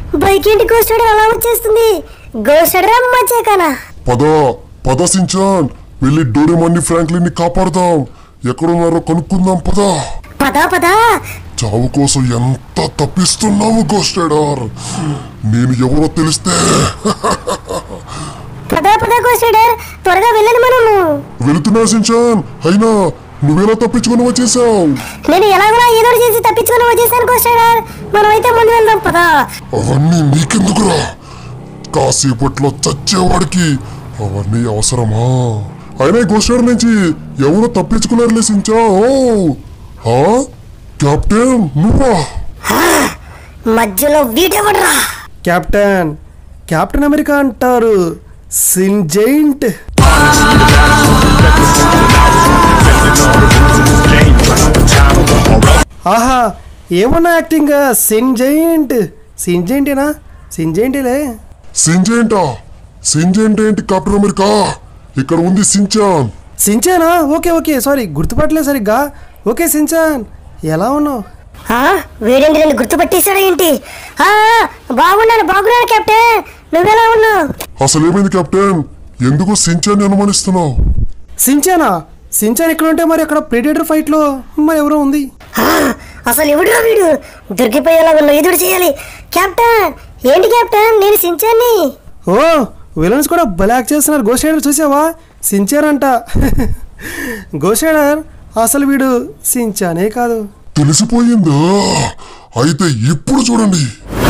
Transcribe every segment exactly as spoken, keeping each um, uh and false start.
Bike ఏంటి ghost Rider అలా వచ్చేస్తుంది? గోస్ట్ రైడర్ మచ్చేకానా? పద పద సించాన్, వెళ్ళి డోరేమాన్ని ఫ్రాంక్లిన్ ని కాపాడదాం. ఎక్కడున్నారో కనుక్కుందాం. పద పద పద. చావు కోసం ఎంత తప్పిస్తున్నావు గోస్ట్ రైడర్, నేను ఎవరో తెలిస్తే. పద పద గోస్ట్ రైడర్, త్వరగా వెళ్ళాలి మనము. వెళుతున్నా సించాన్, అయినా నువ్వెలా తప్పించుకుని వచ్చేసావు? నేను ఎలాగోలా ఏదో చేసి తప్పించుకుని వచ్చేసాను గోస్ట్ రైడర్. మనం అయితే ముందు వెళ్దాం పద. అవన్నీ నీకెందుకురా, కాసేపట్లో చచ్చేవాడికి అవన్నీ అవసరమా? అయినా గోస్ట్ రైడర్ నుంచి ఎవరో తప్పించుకున్నారులే సించాన్. కెప్టెన్ నువ్వా? మధ్యలో వీడెవడ్రా? కెప్టెన్ కెప్టెన్ అమెరికా అంటారు, సింజైంట్. ఆహా ఏమన్నా యాక్టింగ్, సింజైంట్. సింజైంటేనా? సింజైంటేలే. సింజైంటా? సింజైంట్ ఏంటి కెప్టెన్ అమెరికా? ఇక్కడ ఉంది సించాన్. సించానా? ఓకే ఓకే సారీ గుర్తుపట్టలేదు సరిగ్గా. ఓకే సించాన్, ఎలా ఉన్నావు? వీడేంటి నన్ను గుర్తుపట్టేశాడు ఏంటి? బాగున్నాను బాగున్నాను కెప్టెన్, నువ్వెలా ఉన్నావు? అసలు ఏమైంది కెప్టెన్, ఎందుకు సించాన్ అనుమానిస్తున్నావు? సించానా? సించాన్ ఎక్కడ ఉంటే మరి అక్కడ ప్రెడేటర్ ఫైట్ లో మరి ఎవరో ఉంది. అసలు ఎవడురా వీడు? దొరికిపోయేలా ఉన్నావు, ఎదురు చేయాలి. కెప్టెన్ ఏంటి కెప్టెన్, నేను సించాన్ని. ఓ విలన్స్ కూడా బ్లాక్ చేస్తున్నారు. గోస్ట్ రైడర్ చూసావా? సించాన్ అంట. గోస్ట్ రైడర్ అసలు వీడు సించానే కాదు. తెలిసిపోయిందా? అయితే ఇప్పుడు చూడండి.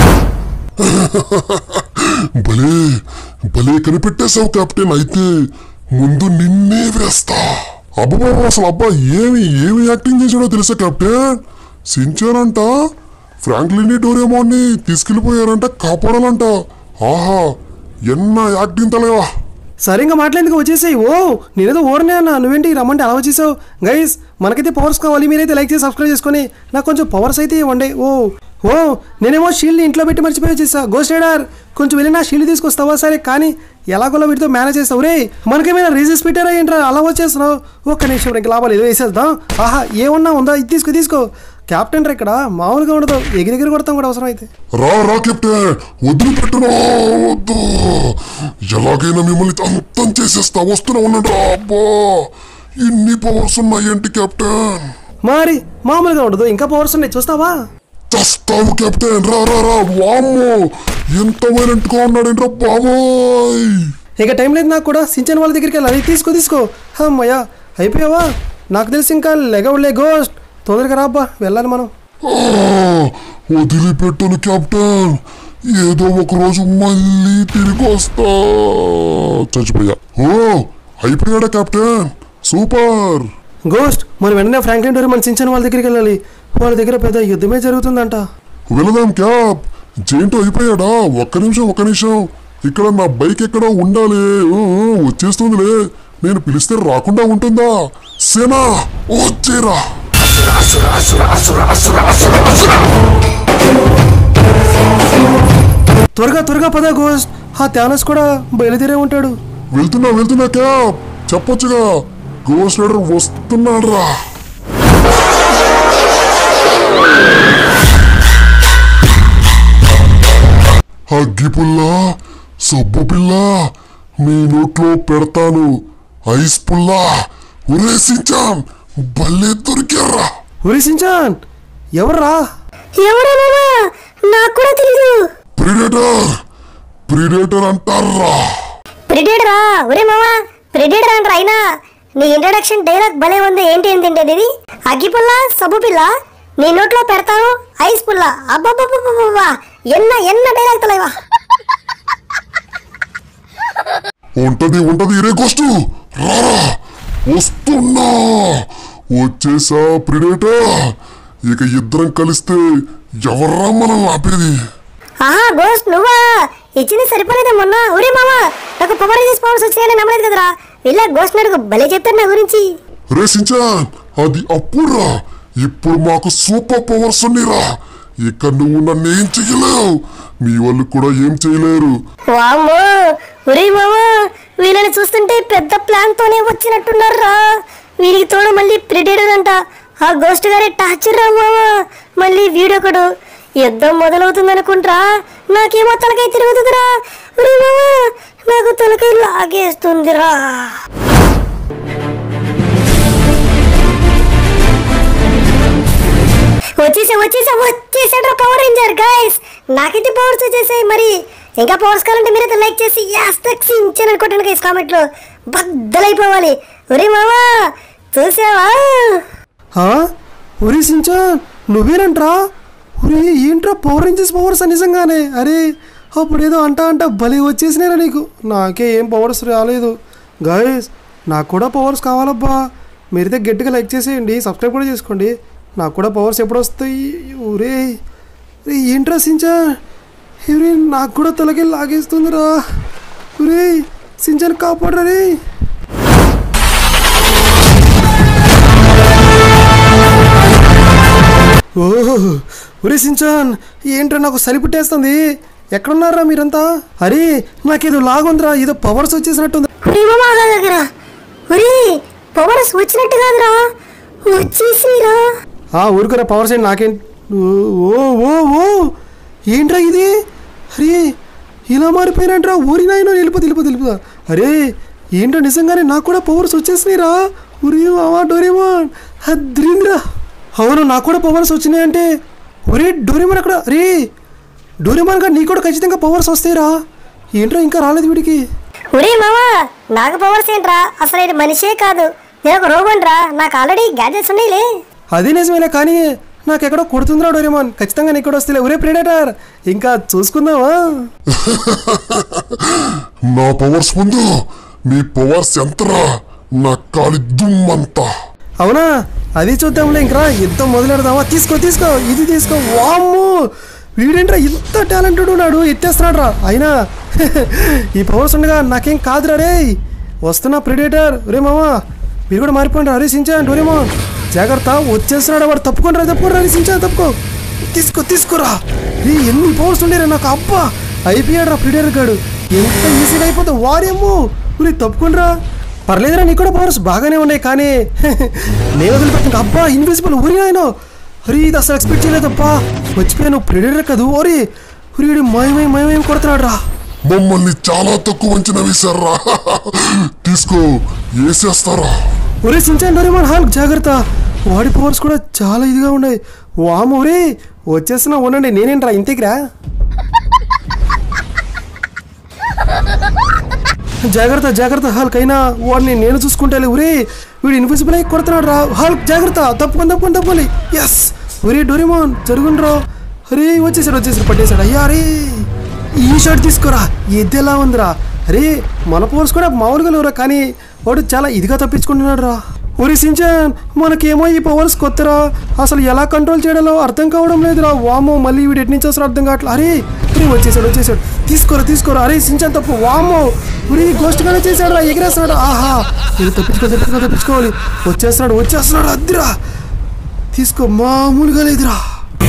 భలే భలే కనిపెట్టేశావు కెప్టెన్. అయితే ముందు నిన్నే వేస్తా. అబ్బా అసలు అబ్బా ఏమి ఏమి యాక్టింగ్ చేసాడో తెలుసా కెప్టెన్? సించాన్ అంట ఫ్రాంక్లిన్ డోరేమాన్ని తీసుకెళ్లిపోయారంట, కాపాడాలంట. ఆహా ఎన్న యాక్టింగ్ తలవా. సరిగ్గా మాట్లాడేందుకు వచ్చేసాయి. ఓ నేనేదో ఓరనే అన్నా, నువ్వేంటి రమ్మంటే అలా వచ్చేసావు. గైస్ మనకైతే పవర్స్ కావాలి, మీరైతే లైక్ చేసి సబ్స్క్రైబ్ చేసుకొని నాకు కొంచెం పవర్స్ అయితే ఇవ్వండి. ఓ ఓ నేనేమో షీల్డ్ని ఇంట్లో పెట్టి మర్చిపోయి వచ్చేసా. గోస్ట్ రైడర్ కొంచెం వెళ్ళి నా షీల్డ్ తీసుకొస్తావా? సరే కానీ ఎలాగోలా వీటితో మేనేజ్ చేస్తావు. రే మనకేమైనా రీజెస్ పెట్టారా ఏంట్రా అలా వచ్చేస్తున్నావు? ఒక్క నిమిషం ఇంకా లాభాలు ఏదో వేసేద్దాం. ఆహా ఏమన్నా ఉందా? ఇది తీసుకో తీసుకో. కెప్టెన్ రా ఇక్కడ మామూలుగా ఉండదు, ఎగిరెగిరి కొడతాం కూడా అవసరం అయితే. రా రా కెప్టెన్, వదిలిపెట్టునా వద్దు. ఎలాగైనా మిమ్మల్ని అంతం చేసేస్తా. వస్తున్నా ఉండండి రా. అబ్బా ఇన్ని పవర్స్ ఉన్నాయేంటి కెప్టెన్? మరి మామూలుగా ఉండదు, ఇంకా పవర్స్ ఉన్నాయి చూస్తావా? చస్తావు కెప్టెన్. రా రా రా. వామ్మో ఎంత వైలెంట్ గా ఉన్నాడేంట్రా బాబోయ్. ఇక టైం లేదు నాకు కూడా. సించాన్ వాళ్ళ దగ్గరికి వెళ్ళాలి. తీసుకో తీసుకో. అమ్మయ్యా అయిపోయావా? నాకు తెలిసి ఇంకా లెగవులే గోస్ట్. తొందరగా రాబ్బా, వెళ్ళాలి మనం. వదిలిపెట్టను కెప్టెన్, ఏదో ఒక రోజు మళ్ళీ తిరిగి వస్తా. చచ్చిపోయా. ఓ అయిపోయాడా కెప్టెన్? సూపర్. గోస్ట్ మనం వెంటనే ఫ్రాంక్లిన్ డోరేమాన్ సించాన్ వాళ్ళ దగ్గరికి వెళ్ళాలి. వాళ్ళ దగ్గర పెద్ద యుద్ధమే జరుగుతుందంట. వెళదాం క్యాప్. జేంటో అయిపోయాడా? ఒక్క నిమిషం ఒక్క నిమిషం. ఇక్కడ నా బైక్ ఎక్కడో ఉండాలి. వచ్చేస్తుందిలే, నేను పిలిస్తే రాకుండా ఉంటుందా? సేనా వచ్చేరా. త్వరగా త్వరగా పద గోస్ట్, ఆ థానోస్ కూడా బయలుదేరే ఉంటాడు. వెళ్తున్నా వెళ్తున్నా క్యాప్. చెప్పొచ్చుగా గోస్ట్ రైడర్ వస్తున్నాడు రా. అగ్గి పుల్ల, సబ్బు పిల్ల మీ నోట్లో పెడతాను. ఐస్ పుల్ల. ఒరే సించాన్ భలే దొరికారా. ఒరే సించాన్ ఎవర్రా? ఎవరా మామా? నాకు కూడా తెలీదు. ప్రిడేటర్ ప్రిడేటర్ అంటారా? ప్రిడేటరా? ఒరే మామా ప్రిడేటర్ అంటారా? అయినా నీ ఇంట్రడక్షన్ డైలాగ్ భలే ఉంది. ఏంటి ఏంటంటే ఇది? అగ్గి పుల్ల, సబ్బు పిల్ల, నీ నోట్లో పెడతాను, ఐస్ పుల్ల. అబ్బబ్బబ్బబ్బా ఎన్న ఎన్న డైలాగ్ తలైవా. ఉంటది ఉంటది. ఇరే గోస్టు రారా. వస్తున్నా. వచ్చేసా ప్రిడేటర్. ఇక ఇద్దరం కలిస్తే ఎవర్రా మనం ఆపేది? ఆహా గోస్ట్ నువ్వా? ఇచ్చింది సరిపోలేదా మొన్న? ఒరే మామా నాకు పవర్ రేంజర్స్ పవర్స్ వచ్చాయని నమ్మలేదు కదరా. ఇలా గోస్ట్ నడుగు భలే చెప్తాడు నా గురించి. రే సించాన్ అది అప్పుడురా, ఇప్పుడు మాకు సూపర్ పవర్స్ ఉన్నాయిరా. ఇక నువ్వు నన్ను ఏం చెయ్యలేవు, మీ వాళ్ళు కూడా ఏం చేయలేరు. వామ్మో ఒరే మామా వీళ్ళని చూస్తుంటే పెద్ద ప్లాన్ తోనే వచ్చినట్టున్నారా. వీరికి తోడు మళ్ళీ ప్రిడేటర్ అంట. ఆ గోస్ట్ గారే టార్చర్ రా మామా. మళ్ళీ వీడొకడు. యుద్ధం మొదలవుతుంది అనుకుంటా. నాకేమో తలకాయ తిరుగుతుందిరా. ఒరే మామా నాకు తలకాయ లాగేస్తుందిరా. వచ్చేసా వచ్చేసా వచ్చేసాడు పవర్ రేంజర్ గైస్. నాకైతే పవర్స్ వచ్చేసాయి. మరి ఇంకా పవర్స్ కావాలంటే మీరైతే లైక్ చేసి యాస్టక్సించాను అనుకుంటాను గైస్. కామెంట్లో బద్దలైపోవాలి. ఒరే మామా చూసావా? ఒరే సించాన్ నువ్వేనంట్రా? ఒరే ఏంట్రా పవర్ రేంజర్స్ పవర్స్ నిజంగానే? అరే అప్పుడేదో అంటా అంట భలే వచ్చేసినారా నీకు. నాకే ఏం పవర్స్ రాలేదు గైస్. నాకు కూడా పవర్స్ కావాలబ్బా. మీరైతే గట్టిగా లైక్ చేసేయండి, సబ్స్క్రైబ్ కూడా చేసుకోండి. నాకు కూడా పవర్స్ ఎప్పుడు వస్తాయి? ఒరే ఏంట్రా సించాన్? ఒరే నాకు కూడా తలకి లాగేస్తుందిరా. ఒరే సించాన్ కాపాడరా రే. ఓహో ఒరే సించాన్ ఏంట్రా నాకు చలి పుట్టేస్తుంది. ఎక్కడున్నారా మీరంతా? అరే నాకేదో లాగుందిరా, ఏదో పవర్స్ వచ్చేసినట్టుంది. పవర్స్ వచ్చినట్టు కాదురా, వచ్చేసిరా. ఊరుకురా పవర్స్ ఏంటి నాకేం. ఓ ఓ ఓ ఏంట్రా ఇది? అరే ఇలా మారిపోయినట్రా. ఊరినాయినా వెళ్ళిపో వెళ్ళిపో వెళ్ళిపోదా. అరే ఏంట్రా నిజంగానే నాకు కూడా పవర్స్ వచ్చేసినాయిరా. ఉరి మావా డోరేమాన్ అద్రింద్రా. అవును నాకు కూడా పవర్స్ వచ్చినాయంటే. ఒరే డోరేమాన్ అక్కడ. అరే డోరేమాన్ గారు నీకు కూడా ఖచ్చితంగా పవర్స్ వస్తాయిరా. ఏంట్రా ఇంకా రాలేదు వీడికి. ఒరే మావా నాకు పవర్స్ ఏంట్రా? అసలు ఇది మనిషే కాదు, నేను ఒక రోబోట్ రా. నాకు ఆల్రెడీ గ్యాడ్జెట్స్ ఉన్నాయిలే. అదే నిజమేలే కానీ నాకు ఎక్కడో కొడుతుందిరా డోరేమాన్. ఖచ్చితంగా నీకు కూడా వస్తలే. ఒరే ప్రెడేటర్ ఇంకా చూసుకుందామా? నా పవర్స్ ముందు మీ పవర్స్ ఎంతరా? నా కాలి దుమ్మంతా. అవునా అది చూద్దాంలే. ఇంకా యుద్ధం మొదలెడదామా? తీసుకో తీసుకో ఇది తీసుకో. వామ్మో వీడేంట్రా ఇంత టాలెంటెడ్ ఉన్నాడు, ఎత్తేస్తున్నాడు రా. అయినా ఈ పవర్స్ ఉండగా నాకేం కాదురా రే. వస్తున్నా ప్రెడేటర్. రే మామా మీరు కూడా మారిపోండి. అరే సించాన్ డోరేమాన్ జాగ్రత్త వచ్చేస్తున్నాడు వాడు. తప్పుకోండి రా తప్పుకోండి రా సించాన్ తప్పుకో. తీసుకో తీసుకోరా. రే ఎన్ని పవర్స్ ఉండేరా నాకు. అబ్బా అయిపోయాడు రా ప్రెడేటర్ గాడు. ఎంత ఈజీగా అయిపోతావు వారేమో. ఊరి తప్పుకోండి రా. పర్లేదురా నీకు కూడా పవర్స్ బాగానే ఉన్నాయి కానీ నేను వదిలిపెట్టిన. అబ్బా ఇన్విజిబుల్. ఊరి ఆయన అరే ఇది అసలు ఎక్స్పెక్ట్ చేయలేదబ్బా. మర్చిపోయాను ప్రెడేటర్ కదా. ఓరే ఉరి మయమై మయమేం కొడుతున్నాడు రా. మమ్మల్ని చాలా తక్కువ అంచనా వేశారా. తీసుకో వేసేస్తారా. ఒరే సించాన్ డోరేమాన్ హాల్క్ జాగ్రత్త. వాడి పవర్స్ కూడా చాలా ఇదిగా ఉన్నాయి. వాము రే వచ్చేస్తున్నా ఉండండి. నేనేంట్రా ఇంతకిరా. జాగ్రత్త జాగ్రత్త హాల్క్. అయినా వాడిని నేను చూసుకుంటాలే. ఒరే వీడు ఇన్విజిబుల్ అయి కొడుతున్నాడు రా. హాల్క్ జాగ్రత్త. తప్పుకొని తప్పుకొని తప్పుకోవాలి. ఎస్ ఒరే డోరేమాన్ జరుగుండ్రా. అరే వచ్చేసాడు వచ్చేసాడు పట్టేశాడు. అయ్యా అరే ఈ షర్ట్ తీసుకోరా. ఇది ఎలా ఉందిరా? అరే మన పవర్స్ కూడా మామూలుగా లేవురా కానీ వాడు చాలా ఇదిగా తప్పించుకుంటున్నాడు రా. ఒరే సించాన్ మనకేమో ఈ పవర్స్ కొత్తరా. అసలు ఎలా కంట్రోల్ చేయడాలో అర్థం కావడం లేదురా. వామో మళ్ళీ వీడు ఎటు నుంచి వస్తారో అర్థం కావట్లేదు. అరే అరే వచ్చేసాడు వచ్చేసాడు. తీసుకోరా తీసుకోరా. అరే సించాన్ తప్పు. వామో ఉరి గోస్ట్ గానే చేశాడు రా. ఎగిరేస్తున్నాడు. ఆహా ఇది తప్పించుకో తప్పించుకో తప్పించుకోవాలి. వచ్చేస్తున్నాడు వచ్చేస్తున్నాడు. అద్దిరా తీసుకో. మామూలుగా లేదురా.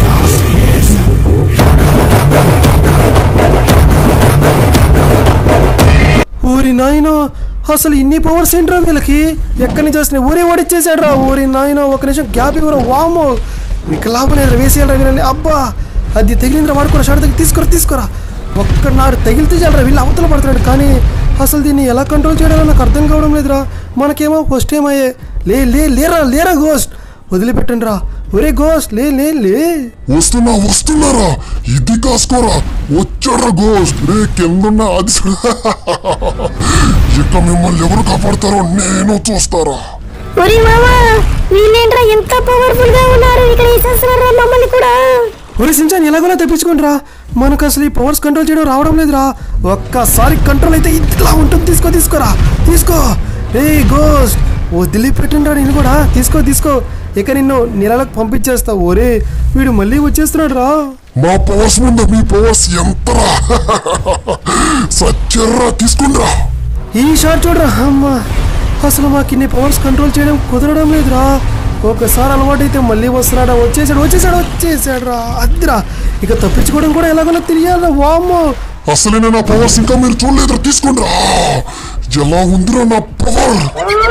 ఓరి నాయన అసలు ఇన్ని పవర్స్ ఏంట్రా వీళ్ళకి? ఎక్కడి నుంచి వస్తున్నాయి? ఊరే ఓడిచ్చేసాడు రా. ఓరి నాయన ఒక నిమిషం గ్యాప్ ఇవ్వరా. వామో మీకు లాభం లేదు వేసేయాలరా వీళ్ళని. అబ్బా అది తగిలిందిరా. వాడుకోరా షార్ట్ దగ్గర తీసుకోరా తీసుకోరా. ఒక్క నాడు తగిలితే చాలరా. వీళ్ళు అవతల పడుతున్నాడు కానీ అసలు దీన్ని ఎలా కంట్రోల్ చేయడాలో నాకు అర్థం కావడం లేదురా. మనకేమో ఫస్ట్ టైం అయ్యే. లే లే లేరా లేరా గోస్ట్ వదిలిపెట్టండి రా. ఒరే గోస్ట్ లే లే లే. వస్తున్నా వస్తున్నారా. ఇది కాసుకోరా. వచ్చాడ్రా గోస్ట్. రే కిందున్న అది ఇక మిమ్మల్ని ఎవరు కాపాడతారో నేను చూస్తారా. ఒరే మామా వీళ్ళేంట్రా ఎంత పవర్ఫుల్ గా ఉన్నారు. ఇక్కడ వేసేస్తున్నారా మమ్మల్ని కూడా. ఒరే సించాన్ ఎలాగోలా తెప్పించుకుంటారా. మనకు అసలు ఈ పవర్స్ కంట్రోల్ చేయడం రావడం లేదురా. ఒక్కసారి కంట్రోల్ అయితే ఇట్లా ఉంటుంది. తీసుకో తీసుకోరా తీసుకో. రే గోస్ట్ వదిలిపెట్టండి రా. నేను కూడా తీసుకో తీసుకో. ఇక నిన్ను నీళ్ళకి పంపించేస్తా. ఒరే వీడు మళ్ళీ వచ్చేస్తున్నాడు రా. మా పవర్స్ ముందు మీ పవర్స్ ఎంతరా. సచ్చర్రా తీసుకుండ్రా. ఈ షాట్ చూడరా. అమ్మా అసలు మాకు ఇన్ని పవర్స్ కంట్రోల్ చేయడం కుదరడం లేదురా. ఒకసారి అలవాటు అయితే మళ్ళీ వస్తున్నాడా. వచ్చేసాడు వచ్చేసాడు వచ్చేసాడు రా. అద్దిరా ఇక తప్పించుకోవడం కూడా ఎలాగోలా తెలియాలా. వామ్మో అసలే నా పవర్స్ ఇంకా మీరు చూడలేదురా. తీసుకుండ్రా. ఎలా ఉందిరా నా పవర్.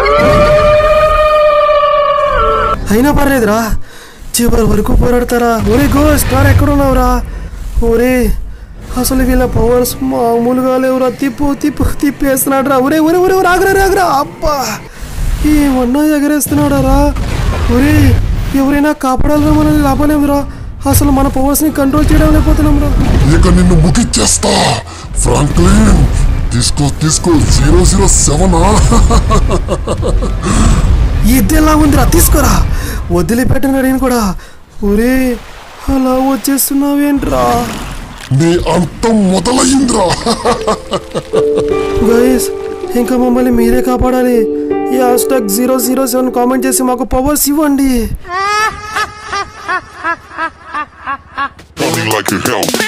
అయినా పర్లేదురా చివరి వరకు పోరాడతారా. ఒరే గోస్ట్ రా ఎక్కడున్నావురా. ఒరే అసలు వీళ్ళ పవర్స్ మామూలుగా లేవురా. తిప్పు తిప్పు తిప్పేస్తున్నాడు రా. ఒరే ఒరే ఒరే రాగరా రాగరా. అబ్బా ఏమన్నా ఎగరేస్తున్నాడా రా. ఒరే ఎవరైనా కాపాడాలరా మనల్ని. లాభలేదురా. అసలు మన పవర్స్ని కంట్రోల్ చేయడం లేకపోతున్నాం రా. ఇక నిన్ను ముగిచ్చేస్తా ఫ్రాంక్లిన్. తీసుకో తీసుకో జీరో జీరో సెవెనా. ఇదెలా ఉందిరా. తీసుకోరా. వదిలిపెట్టిన నేను కూడా. ఒరే అలా వచ్చేస్తున్నావేంట్రా. నీ అంతం మొదలయ్యిందిరా. గైస్ ఇంకా మమ్మల్ని మీరే కాపాడాలి. ఈ hash tag zero zero seven comment చేసి మాకు పవర్స్ ఇవ్వండి. Like your help.